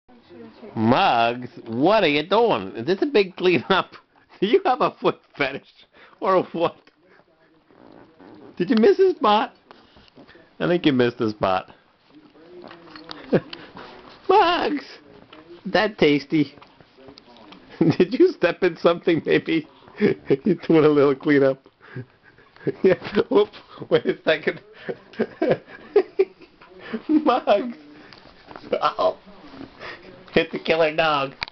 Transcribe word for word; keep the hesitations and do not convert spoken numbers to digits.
Mugs, what are you doing? Is this a big cleanup? Do you have a foot fetish? Or what? Did you miss a spot? I think you missed a spot. Mugs! That tasty. Did you step in something maybe? You're doing a little cleanup. Yeah. Whoop. Wait a second. Mugs. Uh oh. Hit the killer dog.